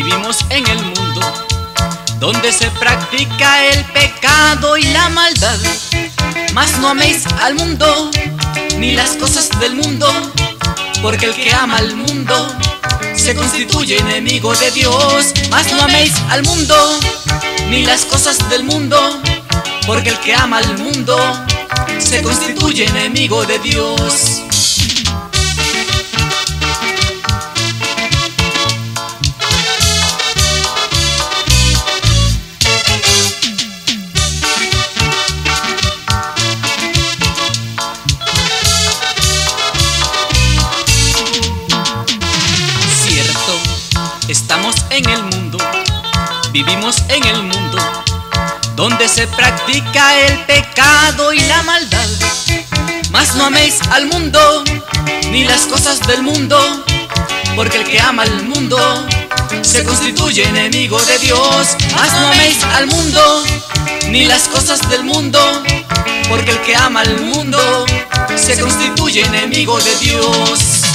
Vivimos en el mundo donde se practica el pecado y la maldad. Mas no améis al mundo ni las cosas del mundo, porque el que ama al mundo se constituye enemigo de Dios. Mas no améis al mundo ni las cosas del mundo, porque el que ama al mundo se constituye enemigo de Dios. Estamos en el mundo, vivimos en el mundo donde se practica el pecado y la maldad. Mas no améis al mundo ni las cosas del mundo, porque el que ama al mundo se constituye enemigo de Dios. Mas no améis al mundo ni las cosas del mundo, porque el que ama al mundo se constituye enemigo de Dios.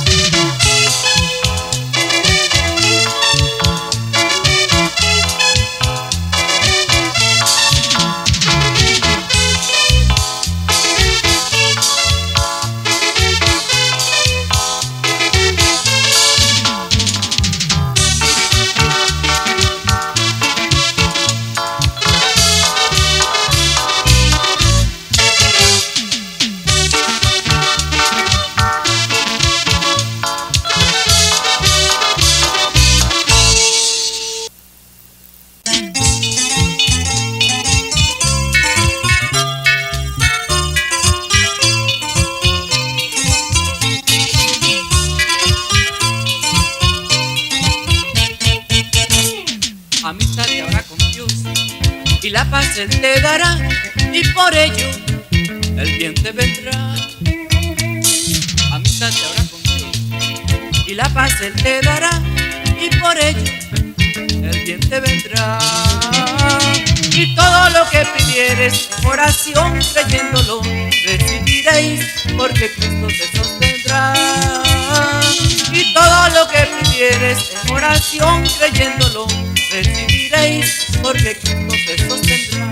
Amístate ahora con Dios y la paz Él te dará, y por ello el bien te vendrá. Amístate ahora con Dios y la paz Él te dará, y por ello el bien te vendrá. Y todo lo que pidieres en oración creyéndolo recibiréis, porque Cristo te sostendrá. Y todo lo que pidieres en oración creyéndolo recibiréis, porque Cristo te sostendrá.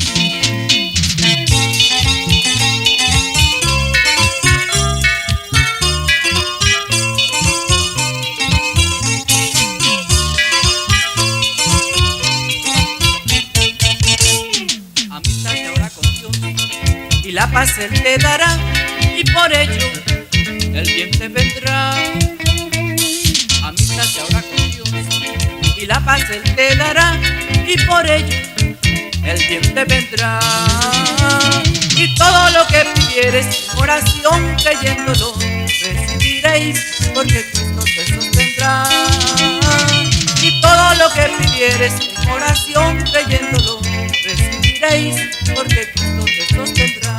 Amístate ahora con Dios y la paz Él te dará, y por ello el bien te vendrá. Amístate ahora con Dios y la paz Él te dará, y por ello el bien te vendrá. Y todo lo que pidieres en oración creyéndolo recibiréis, porque Cristo te sostendrá. Y todo lo que pidieres en oración creyéndolo recibiréis, porque Cristo te sostendrá.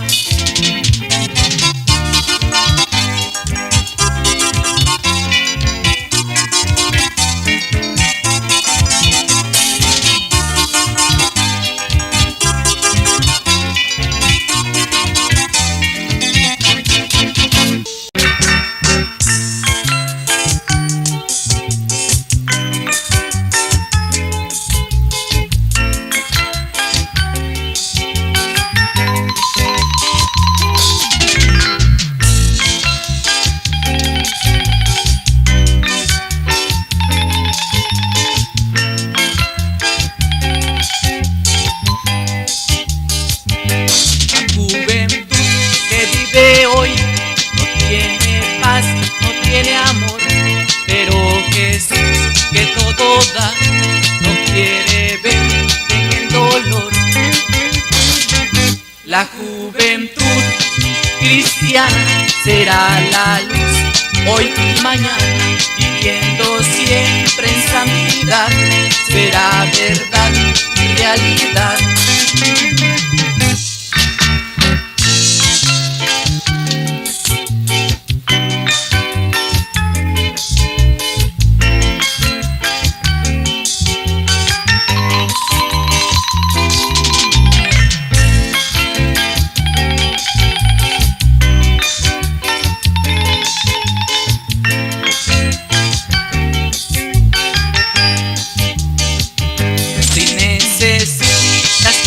No quiere ver en el dolor. La juventud cristiana será la luz hoy y mañana, viviendo siempre en santidad, será verdad y realidad.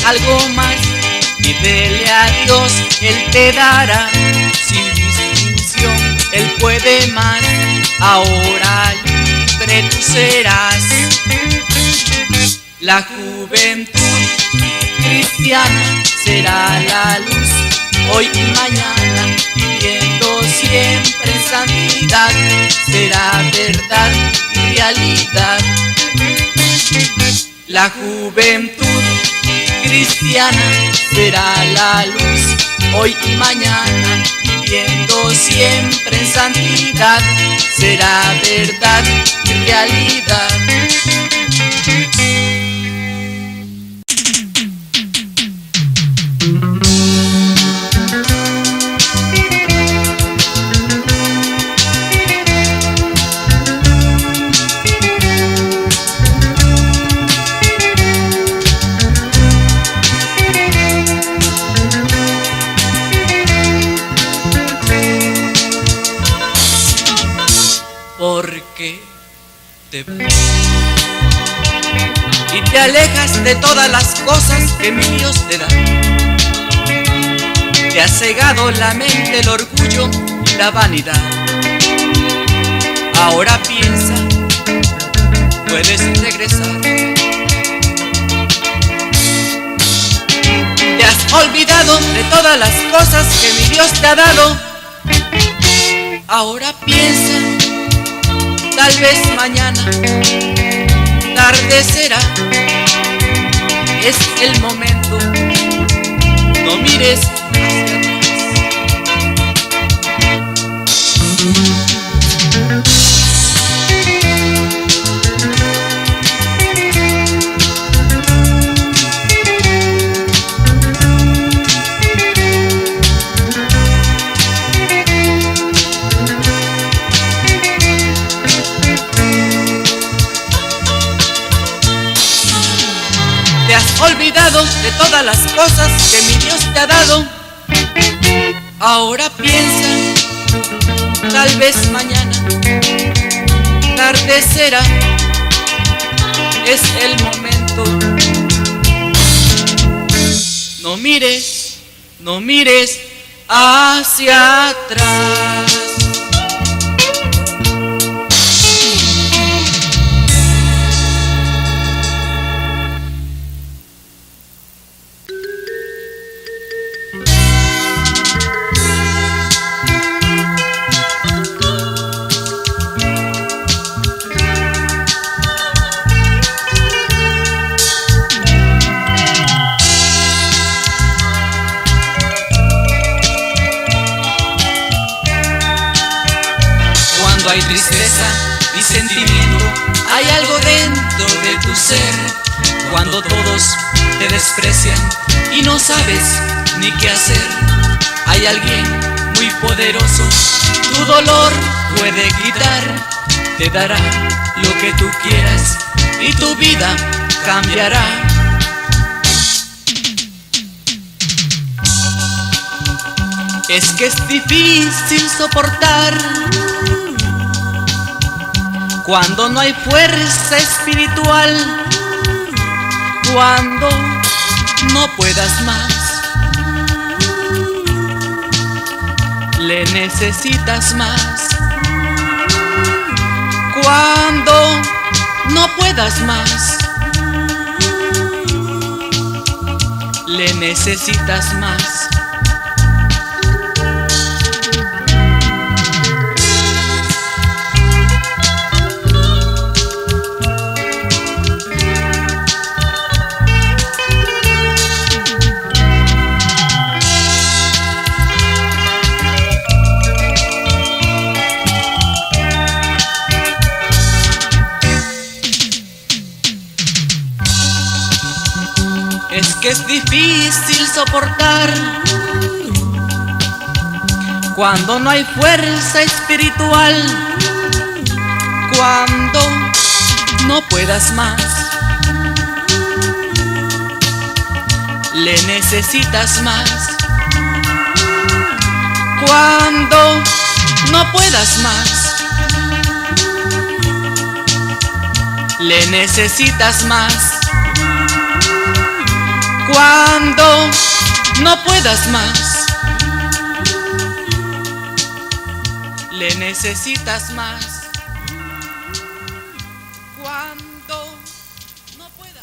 algo más, pídele a Dios, Él te dará. Sin distinción, Él puede más, ahora libre tú serás. La juventud cristiana será la luz hoy y mañana, viviendo siempre en santidad, será verdad y realidad. La juventud cristiana será la luz hoy y mañana, viviendo siempre en santidad, será verdad y realidad. Porque te vas y te alejas de todas las cosas que mi Dios te da. Te ha cegado la mente, el orgullo y la vanidad. Ahora piensa, puedes regresar. Te has olvidado de todas las cosas que mi Dios te ha dado. Ahora piensa, tal vez mañana, tarde será, es el momento, no mires hacia atrás. Te has olvidado de todas las cosas que mi Dios te ha dado. Ahora piensa, tal vez mañana, tarde será, es el momento. No mires, no mires hacia atrás. Cuando hay tristeza y sentimiento, hay algo dentro de tu ser. Cuando todos te desprecian y no sabes ni qué hacer, hay alguien muy poderoso, tu dolor puede quitar. Te dará lo que tú quieras y tu vida cambiará. Es que es difícil soportar cuando no hay fuerza espiritual, cuando no puedas más, le necesitas más. Cuando no puedas más, le necesitas más. Es que es difícil soportar cuando no hay fuerza espiritual, cuando no puedas más, le necesitas más. Cuando no puedas más, le necesitas más. Cuando no puedas más, le necesitas más. Cuando no puedas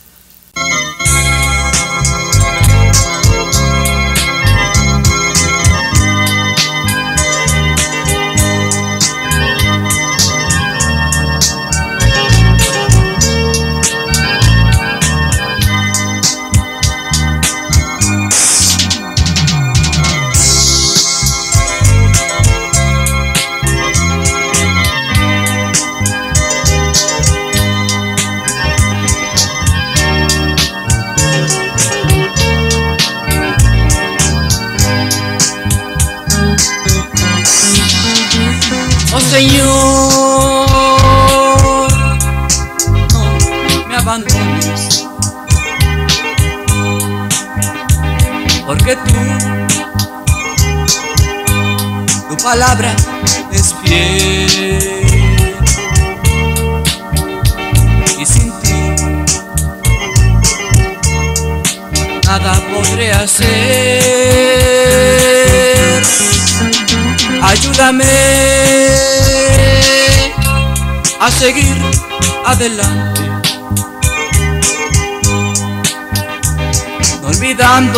oh Señor, no me abandones, porque tu palabra es fiel, y sin ti nada podré hacer. Ayúdame a seguir adelante, no olvidando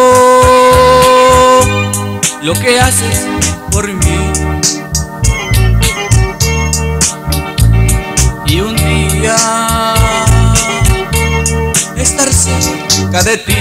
lo que haces por mí. Y un día estar cerca de ti.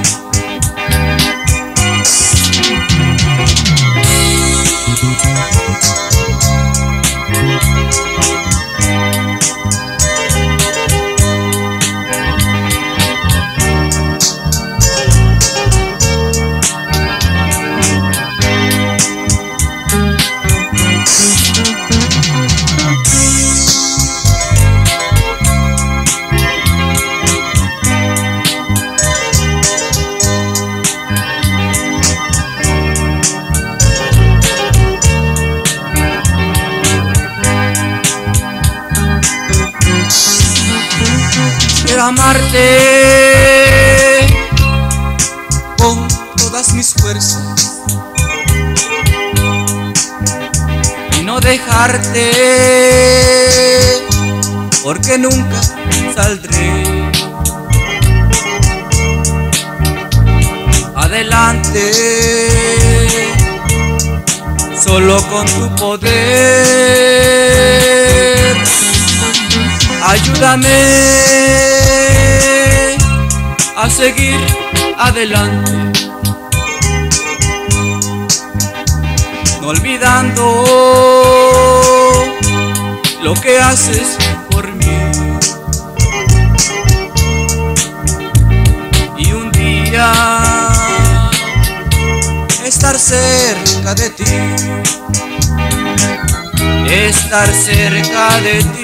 Quiero amarte con todas mis fuerzas y no dejarte, porque nunca saldré. Adelante, solo con tu poder. Ayúdame a seguir adelante, no olvidando lo que haces por mí. Y un día estar cerca de ti, estar cerca de ti.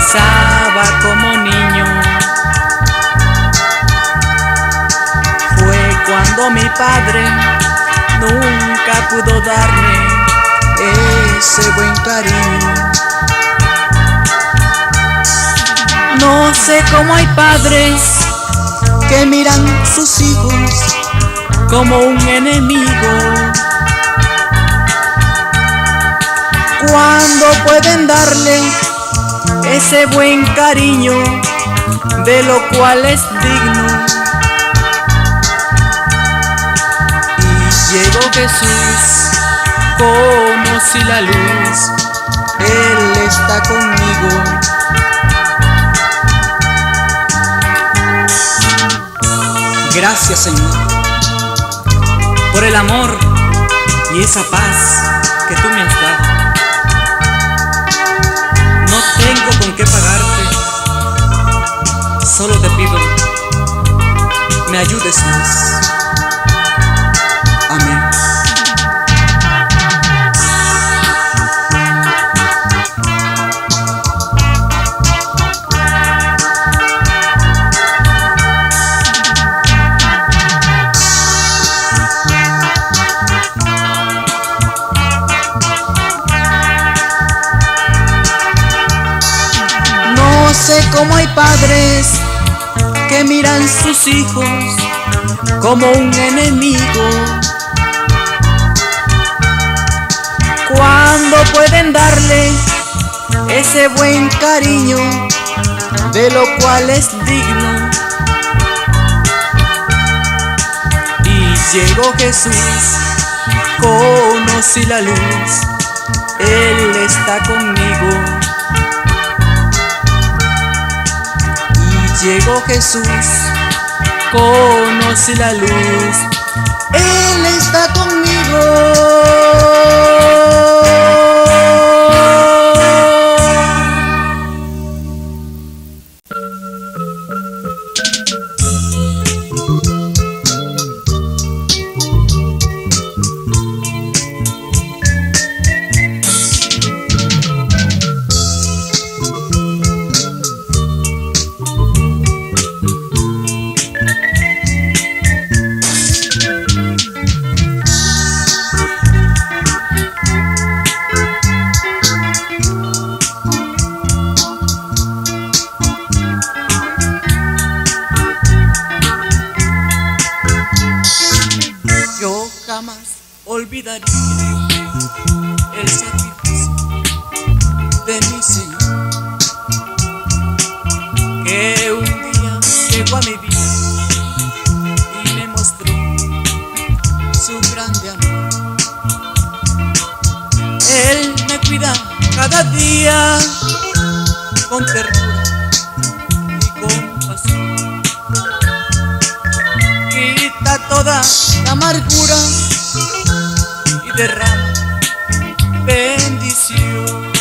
besaba como niño. Fue cuando mi padre nunca pudo darme ese buen cariño. No sé cómo hay padres que miran sus hijos como un enemigo, cuando pueden darle ese buen cariño de lo cual es digno. Y llegó Jesús, conocí la luz, Él está conmigo. Gracias, Señor, por el amor y esa paz que tú me has dado. No tengo con qué pagarte, solo te pido, me ayudes más. Amén. No sé cómo hay padres que miran sus hijos como un enemigo, cuando pueden darle ese buen cariño de lo cual es digno. Y llegó Jesús, conocí la luz, Él está conmigo. Llegó Jesús, conocí la luz, Él está conmigo. Olvidaría el sacrificio de mi Señor, que un día llegó a mi vida y me mostró su grande amor. Él me cuida cada día con ternura y compasión, quita toda la amargura y derrama bendición.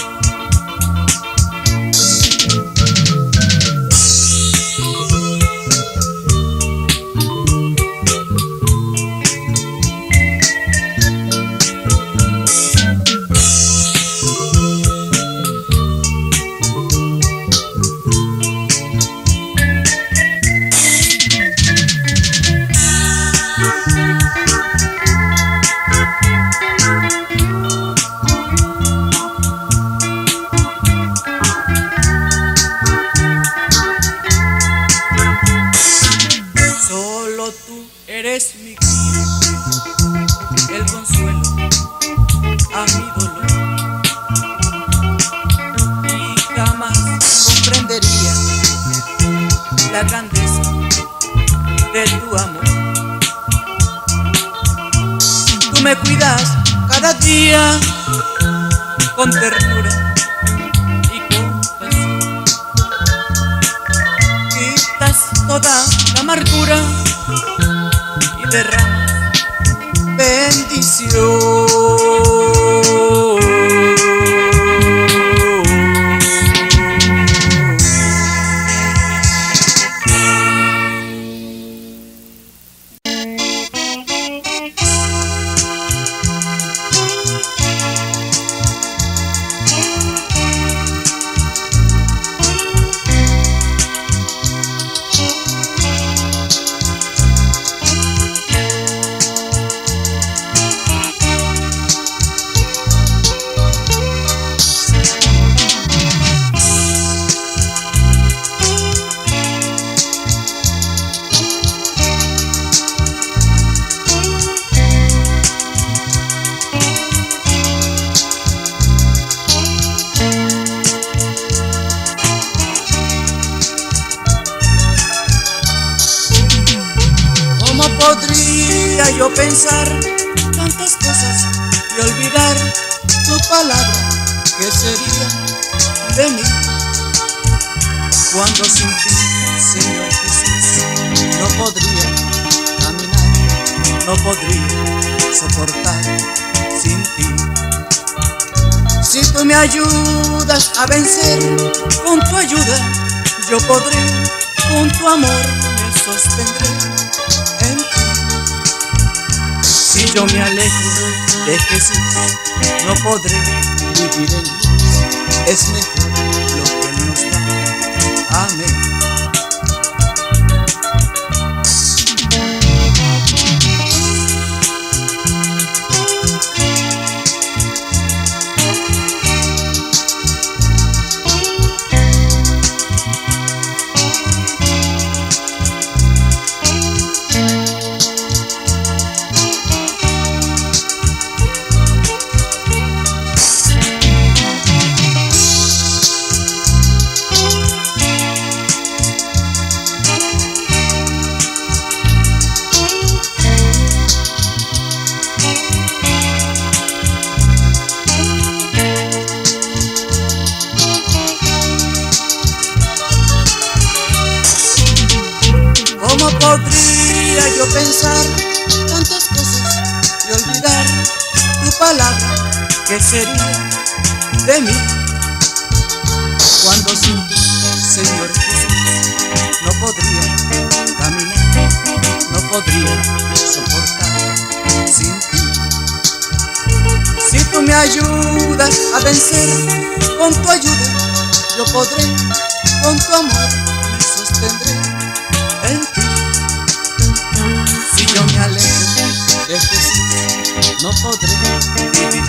Eres mi guía, el consuelo a mi dolor, y jamás comprendería la grandeza de tu amor. Tú me cuidas cada día con ternura y compasión, quitas toda la amargura y derrama bendición. pensar tantas cosas y olvidar tu palabra, ¿qué sería de mí? Cuando sin ti, Señor Jesús, no podría caminar, no podría soportar sin ti. Si tú me ayudas a vencer, con tu ayuda yo podré, con tu amor me sostendré en ti. Si yo me alejo de Jesús, no podré vivir en luz, es mejor lo que Él nos da. Amén. ¿Cómo podría yo pensar tantas cosas y olvidar tu palabra, qué sería de mí? Cuando sin ti, Señor Jesús, no podría caminar, no podría soportar sin ti. Si tú me ayudas a vencer, con tu ayuda yo podré, con tu amor me sostendré en ti. Si yo me alejo de Jesús, no podré vivir